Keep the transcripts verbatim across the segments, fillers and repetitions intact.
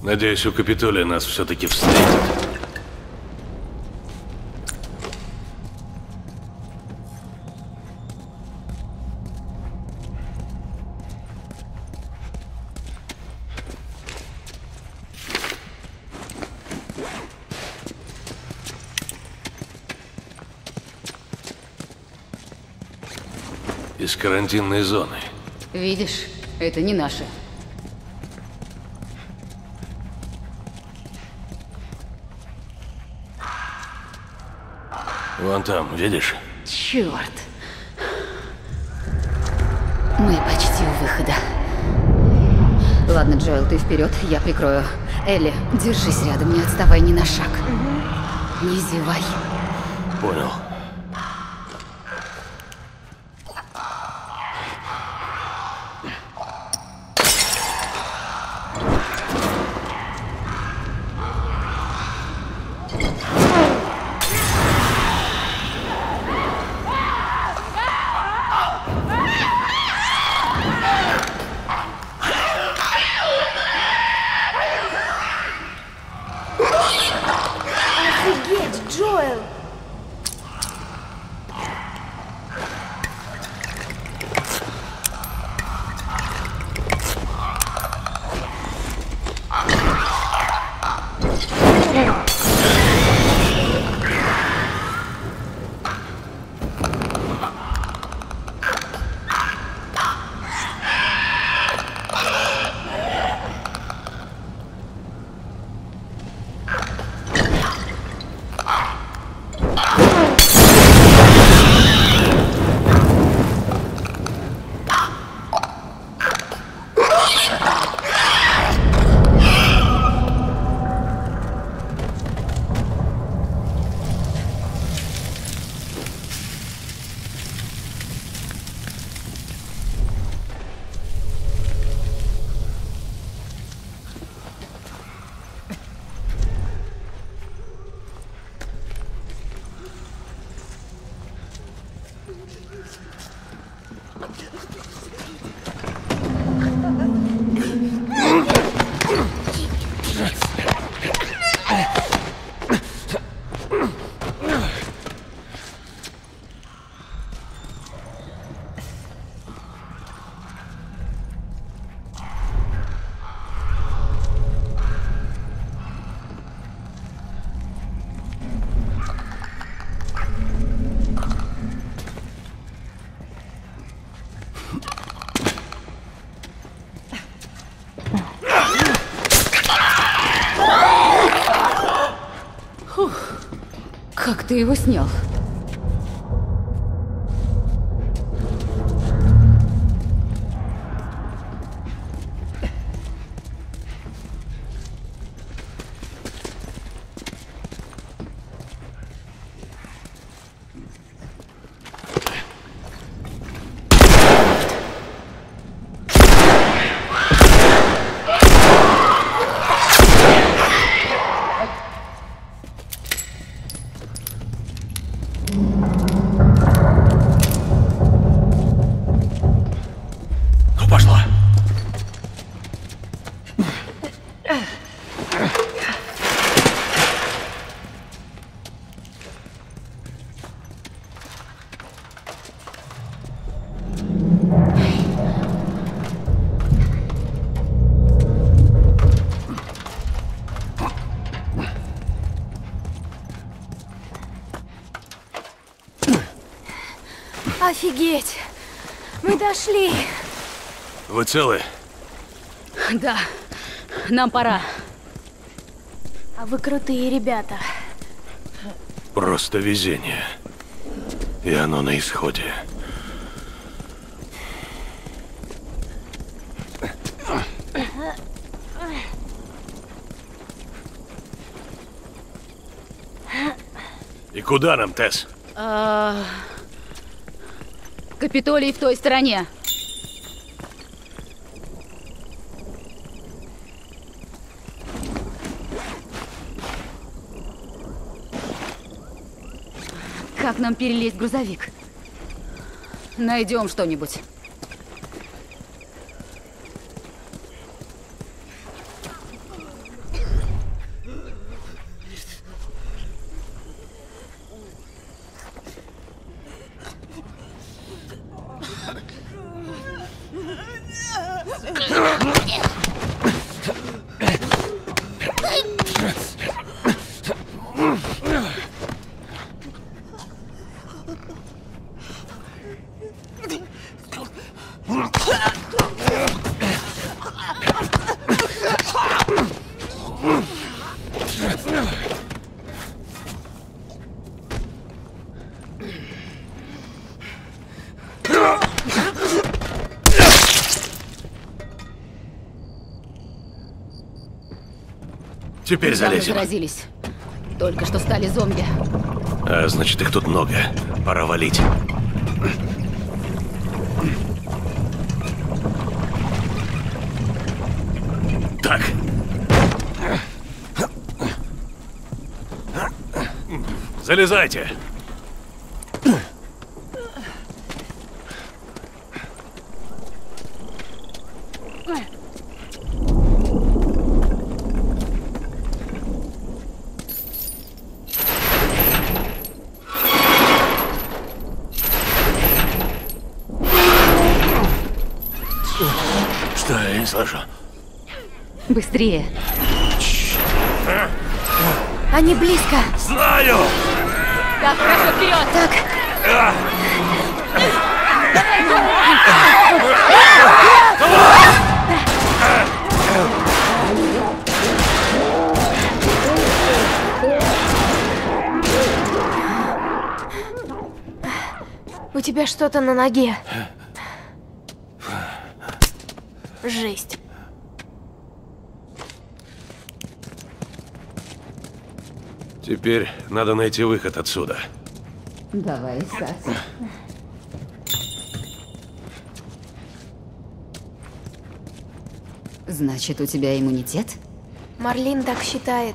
Надеюсь, у Капитолия нас все-таки встретят. Из карантинной зоны. Видишь, это не наши. Вон там, видишь? Черт. Мы почти у выхода. Ладно, Джоэл, ты вперед, я прикрою. Элли, держись рядом, не отставай ни на шаг. Не зевай. Понял. Джоэл! Как ты его снял? Офигеть! Мы дошли! Вы целы? Да, нам пора. А вы крутые ребята. Просто везение. И оно на исходе. И куда нам, Тесс? А... Капитолий в той стороне. Как нам перелезть в грузовик? Найдем что-нибудь. Теперь залезем. Заразились. Только что стали зомби. А, значит, их тут много. Пора валить. Так. Залезайте. Что, я не слышу. Быстрее. Они близко. Знаю! Так, хорошо, вперед! Так, у тебя что-то на ноге. Жесть. Теперь надо найти выход отсюда. Давай, Сати. Значит, у тебя иммунитет? Марлин так считает.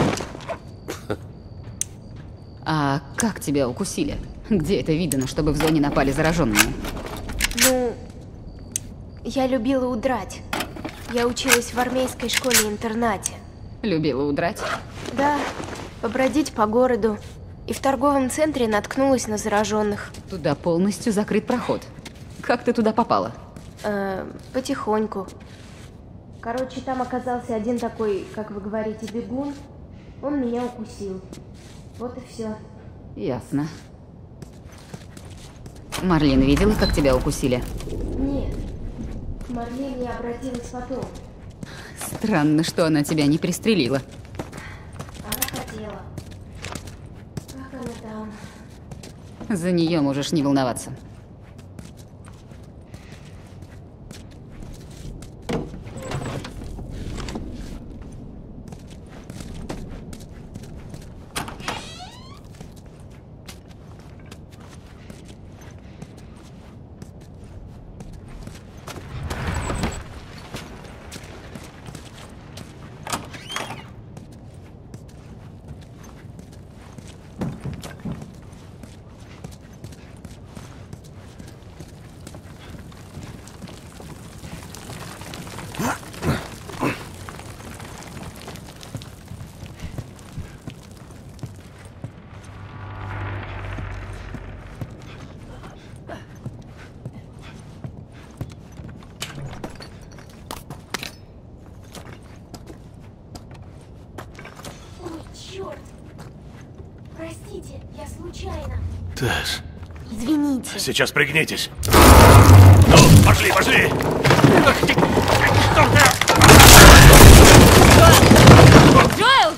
А как тебя укусили? Где это видно, чтобы в зоне напали зараженные? Ну, я любила удрать. Я училась в армейской школе-интернате. Любила удрать? Да, побродить по городу. И в торговом центре наткнулась на зараженных. Туда полностью закрыт проход. Как ты туда попала? Э, потихоньку. Короче, там оказался один такой, как вы говорите, бегун. Он меня укусил. Вот и все. Ясно. Марлин видела, как тебя укусили? Нет. К Марлин я обратилась потом. Странно, что она тебя не пристрелила. Она хотела. Как она там? За нее можешь не волноваться. Черт! Простите, я случайно. Тесс, Извините. сейчас пригнитесь. Ну, пошли, пошли! Джоэл!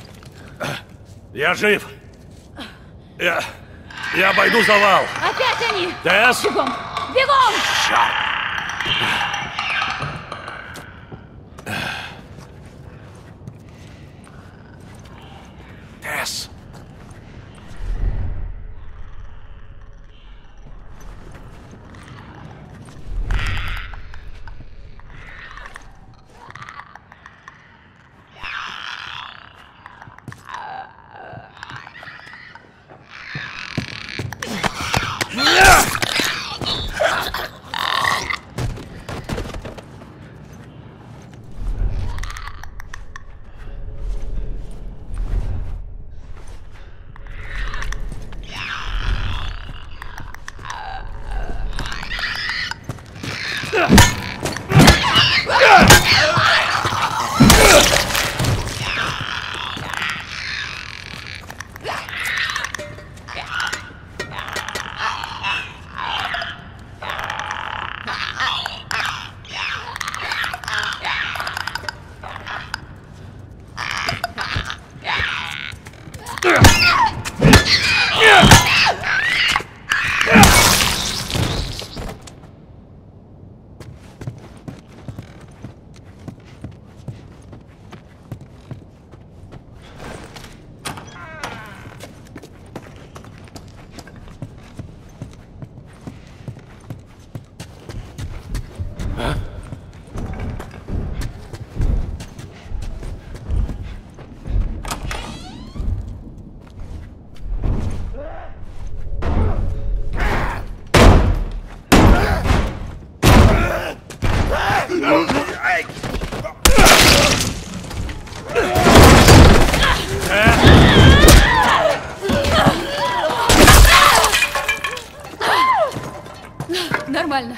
Я жив! Я... Я обойду завал! Опять они! Тесс! Бегом! Бегом! Тесс!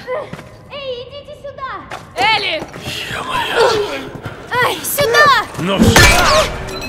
Эй, идите сюда! Элли! Ай, сюда! Ну все!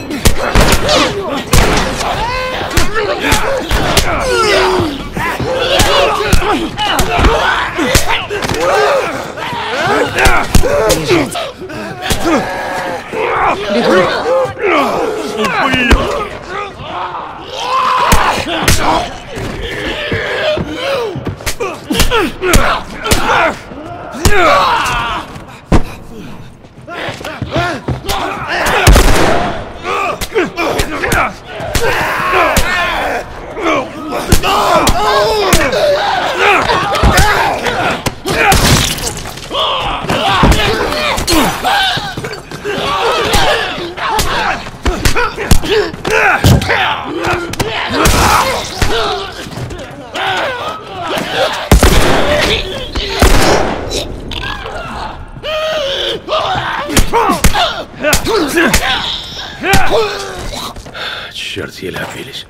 Черт, еле отбились.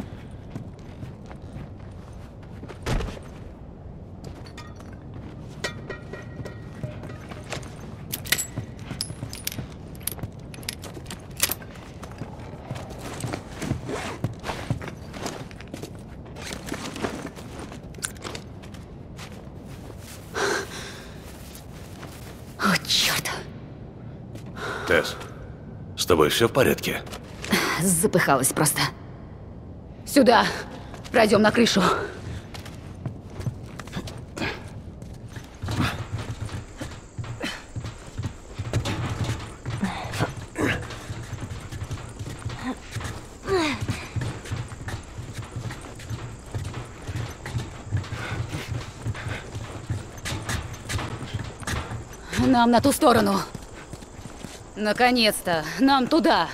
О, черт. Тесс, с тобой все в порядке? Запыхалась просто. Сюда. Пройдем на крышу. Нам на ту сторону. Наконец-то. Нам туда.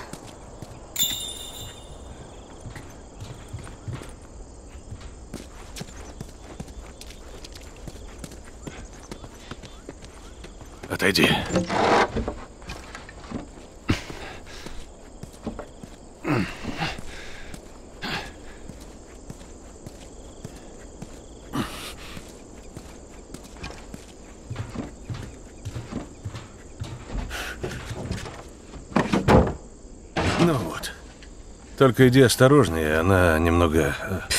Отойди. Ну вот. Только иди осторожнее, она немного...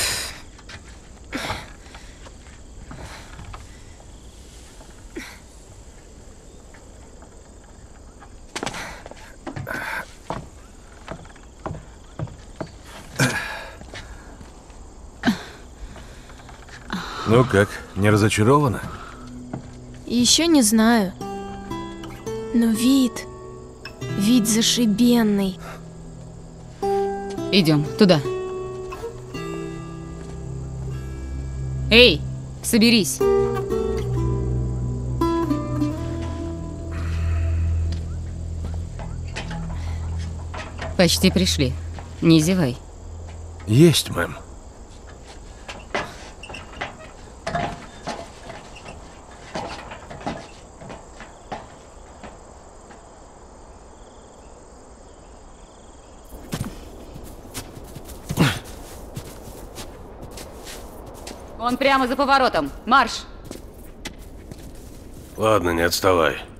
Ну как, не разочарована? Еще не знаю. Но вид... Вид зашибенный. Идем туда. Эй, соберись. Почти пришли. Не зевай. Есть, мэм. Он прямо за поворотом. Марш! Ладно, не отставай.